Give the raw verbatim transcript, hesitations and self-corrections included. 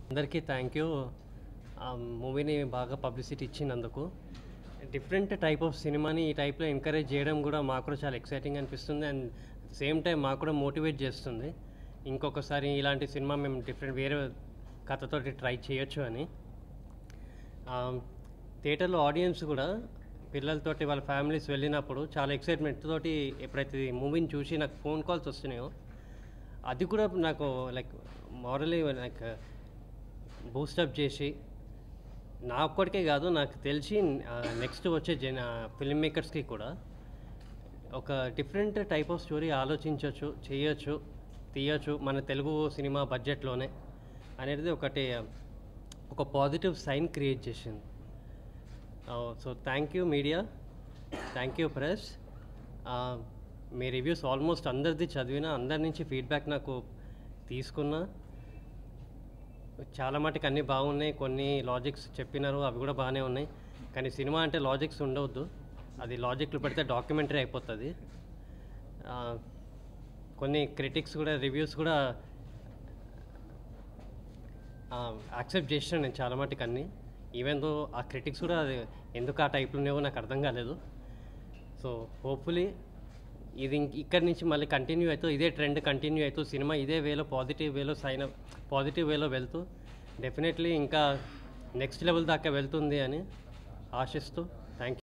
అందరికీ thank you. ఆ మూవీని బాగా పబ్లిసిటీ ఇచ్చినందుకు. డిఫరెంట్ టైప్ ఆఫ్ సినిమాని ఈ టైప్లో ఎంకరేజ్ చేయడం కూడా మాకు కూడా చాలా ఎక్సైటింగ్ అనిపిస్తుంది. అండ్ సేమ్ టైం మాకు కూడా మోటివేట్ చేస్తుంది, ఇంకొకసారి ఇలాంటి సినిమా మేము డిఫరెంట్ వేరే కథతోటి ట్రై చేయొచ్చు అని. థియేటర్లో ఆడియన్స్ కూడా పిల్లలతోటి వాళ్ళ ఫ్యామిలీస్ వెళ్ళినప్పుడు చాలా ఎక్సైట్మెంట్ తోటి ఎప్పుడైతే ఈ మూవీని చూసి నాకు ఫోన్ కాల్స్ వస్తున్నాయో అది కూడా నాకు లైక్ మోరలీ లైక్ బూస్టప్ చేసి నా ఒక్కడికే కాదు, నాకు తెలిసి నెక్స్ట్ వచ్చే జన ఫిల్మ్ మేకర్స్కి కూడా ఒక డిఫరెంట్ టైప్ ఆఫ్ స్టోరీ ఆలోచించవచ్చు, చేయొచ్చు, తీయచ్చు మన తెలుగు సినిమా బడ్జెట్లోనే అనేది ఒకటి ఒక పాజిటివ్ సైన్ క్రియేట్ చేసింది. So thank you media, thank you press. మీ రివ్యూస్ ఆల్మోస్ట్ అందరిది చదివిన, అందరి నుంచి ఫీడ్బ్యాక్ నాకు తీసుకున్నా. చాలా మటుకు అన్నీ బాగున్నాయి, కొన్ని లాజిక్స్ చెప్పినారు అవి కూడా బాగానే ఉన్నాయి. కానీ సినిమా అంటే లాజిక్స్ ఉండవద్దు, అది లాజిక్లు పెడితే డాక్యుమెంటరీ అయిపోతుంది. కొన్ని క్రిటిక్స్ కూడా రివ్యూస్ కూడా యాక్సెప్ట్ చేసినాను నేను చాలా మటుకు అన్నీ. ఈవెన్ దో ఆ క్రిటిక్స్ కూడా అది ఎందుకు ఆ టైప్లో ఉన్నాయో నాకు అర్థం కాలేదు. సో హోప్ఫుల్లీ ఇది ఇక్కడి నుంచి మళ్ళీ కంటిన్యూ అవుతూ ఇదే ట్రెండ్ కంటిన్యూ అవుతూ సినిమా ఇదే వేలో పాజిటివ్ వేలో సైన్ పాజిటివ్ వేలో వెళ్తూ డెఫినెట్లీ ఇంకా నెక్స్ట్ లెవెల్ దాకా వెళ్తుంది అని ఆశిస్తూ థ్యాంక్ యూ.